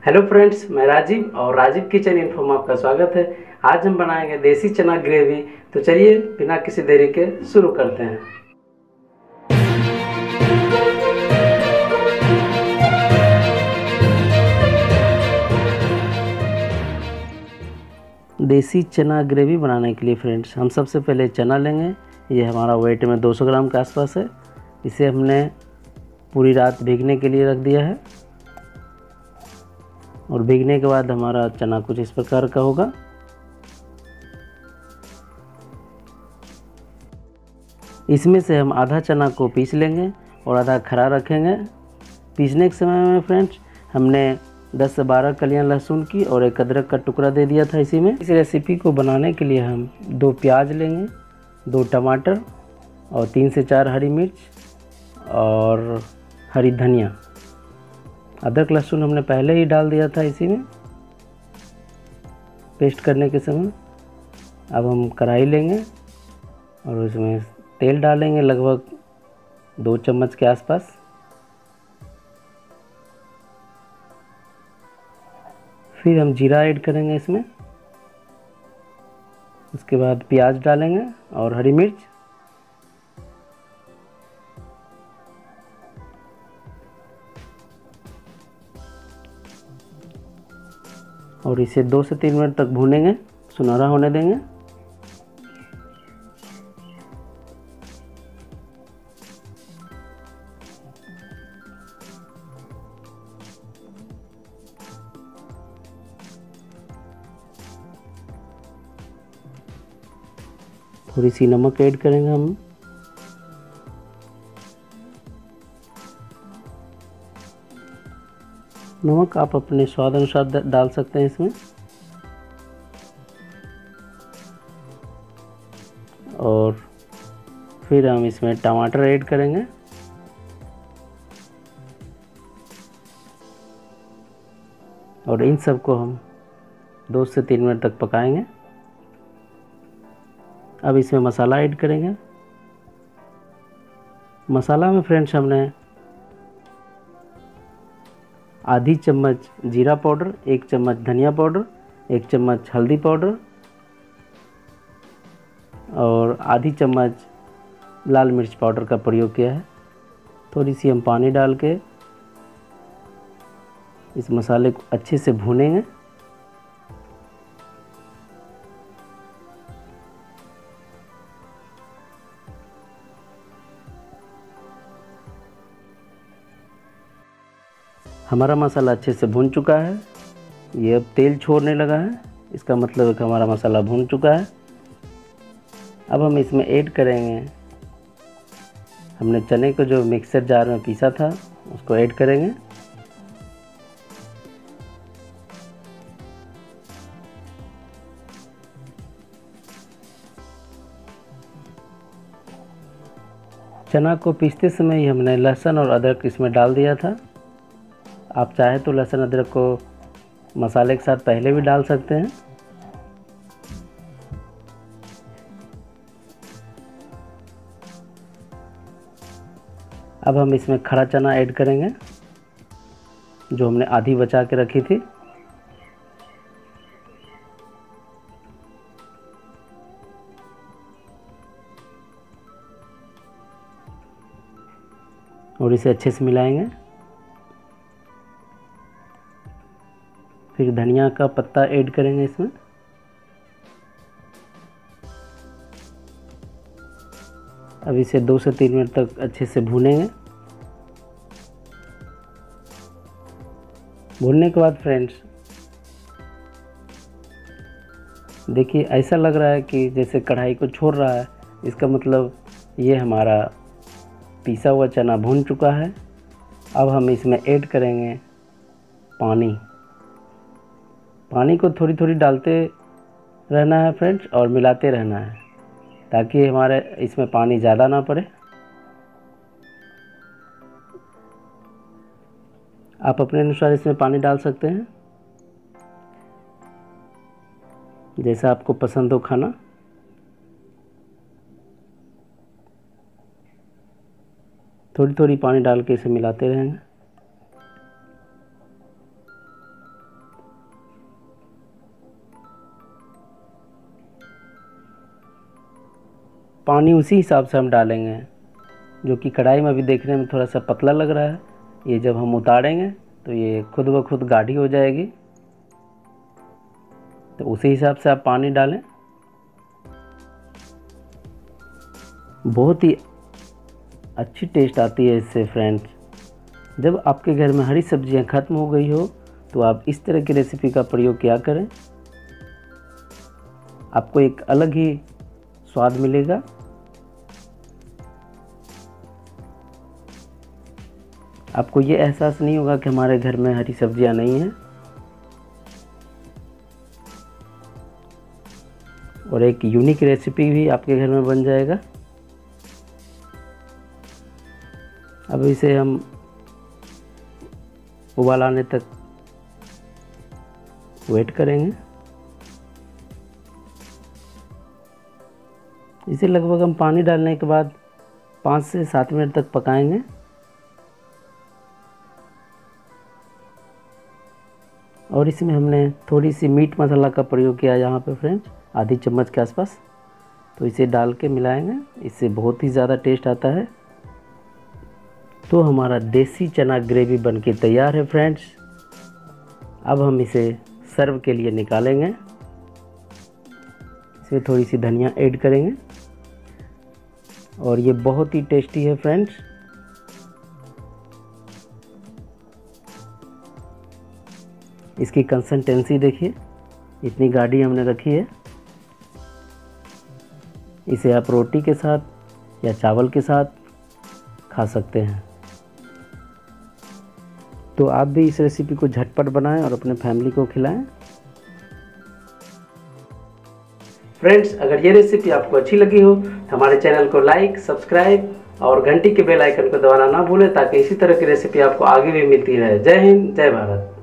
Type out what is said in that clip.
Hello friends, मैं राजीव और Rajiv kitchen info में आपका स्वागत है। आज हम बनाएंगे देसी चना ग्रेवी। तो चलिए बिना किसी देरी के शुरू करते हैं। देसी चना ग्रेवी बनाने के लिए फ्रेंड्स हम सबसे पहले चना लेंगे। ये हमारा वेट में 200 ग्राम के आसपास है। इसे हमने पूरी रात भीगने के लिए रख दिया है और भीगने के बाद हमारा चना कुछ इस प्रकार का होगा। इसमें से हम आधा चना को पीस लेंगे और आधा खरा रखेंगे। पीसने के समय में फ्रेंड्स हमने 10 से 12 कलियां लहसुन की और एक अदरक का टुकड़ा दे दिया था इसी में। इस रेसिपी को बनाने के लिए हम 2 प्याज लेंगे, 2 टमाटर और 3 से 4 हरी मिर्च और हरी धनिया। अदरक लहसुन हमने पहले ही डाल दिया था इसी में पेस्ट करने के समय। अब हम कढ़ाई लेंगे और उसमें तेल डालेंगे लगभग 2 चम्मच के आसपास। फिर हम जीरा ऐड करेंगे इसमें। उसके बाद प्याज डालेंगे और हरी मिर्च। और इसे 2 से 3 मिनट तक भूनेंगे, सुनहरा होने देंगे। थोड़ी सी नमक ऐड करेंगे हम। नमक आप अपने स्वाद अनुसार डाल सकते हैं इसमें। और फिर हम इसमें टमाटर ऐड करेंगे और इन सबको हम 2 से 3 मिनट तक पकाएंगे। अब इसमें मसाला ऐड करेंगे। मसाला में फ्रेंड्स हमने आधी चम्मच जीरा पाउडर, 1 चम्मच धनिया पाउडर, 1 चम्मच हल्दी पाउडर और आधी चम्मच लाल मिर्च पाउडर का प्रयोग किया है। थोड़ी सी हम पानी डाल के इस मसाले को अच्छे से भूनेंगे। हमारा मसाला अच्छे से भून चुका है। ये अब तेल छोड़ने लगा है, इसका मतलब है कि हमारा मसाला भून चुका है। अब हम इसमें ऐड करेंगे, हमने चने को जो मिक्सर जार में पीसा था उसको ऐड करेंगे। चना को पीसते समय ही हमने लहसुन और अदरक इसमें डाल दिया था। आप चाहे तो लहसुन अदरक को मसाले के साथ पहले भी डाल सकते हैं। अब हम इसमें खरा चना ऐड करेंगे जो हमने आधी बचा के रखी थी। और इसे अच्छे से मिलाएंगे। फिर धनिया का पत्ता ऐड करेंगे इसमें। अब इसे 2 से 3 मिनट तक अच्छे से भूनेंगे। भूनने के बाद फ्रेंड्स देखिए ऐसा लग रहा है कि जैसे कढ़ाई को छोड़ रहा है, इसका मतलब ये हमारा पिसा हुआ चना भून चुका है। अब हम इसमें ऐड करेंगे पानी। पानी को थोड़ी थोड़ी डालते रहना है फ्रेंड्स और मिलाते रहना है ताकि हमारे इसमें पानी ज़्यादा ना पड़े। आप अपने अनुसार इसमें पानी डाल सकते हैं जैसा आपको पसंद हो खाना। थोड़ी थोड़ी पानी डाल के इसे मिलाते रहेंगे। पानी उसी हिसाब से हम डालेंगे, जो कि कढ़ाई में अभी देखने में थोड़ा सा पतला लग रहा है। ये जब हम उतारेंगे तो ये खुद ब खुद गाढ़ी हो जाएगी, तो उसी हिसाब से आप पानी डालें। बहुत ही अच्छी टेस्ट आती है इससे फ्रेंड्स। जब आपके घर में हरी सब्जियां ख़त्म हो गई हो तो आप इस तरह की रेसिपी का प्रयोग किया करें, आपको एक अलग ही स्वाद मिलेगा। आपको ये एहसास नहीं होगा कि हमारे घर में हरी सब्जियां नहीं हैं, और एक यूनिक रेसिपी भी आपके घर में बन जाएगा। अब इसे हम उबाल आने तक वेट करेंगे। इसे लगभग हम पानी डालने के बाद 5 से 7 मिनट तक पकाएंगे। और इसमें हमने थोड़ी सी मीट मसाला का प्रयोग किया यहाँ पे फ्रेंड्स, आधी चम्मच के आसपास। तो इसे डाल के मिलाएंगे, इससे बहुत ही ज़्यादा टेस्ट आता है। तो हमारा देसी चना ग्रेवी बनके तैयार है फ्रेंड्स। अब हम इसे सर्व के लिए निकालेंगे। इसमें थोड़ी सी धनिया ऐड करेंगे और ये बहुत ही टेस्टी है फ्रेंड्स। इसकी कंसिस्टेंसी देखिए, इतनी गाढ़ी हमने रखी है। इसे आप रोटी के साथ या चावल के साथ खा सकते हैं। तो आप भी इस रेसिपी को झटपट बनाएं और अपने फैमिली को खिलाएं। फ्रेंड्स, अगर ये रेसिपी आपको अच्छी लगी हो तो हमारे चैनल को लाइक, सब्सक्राइब और घंटी के बेल आइकन को दबाना ना भूलें, ताकि इसी तरह की रेसिपी आपको आगे भी मिलती रहे। जय हिंद, जय भारत।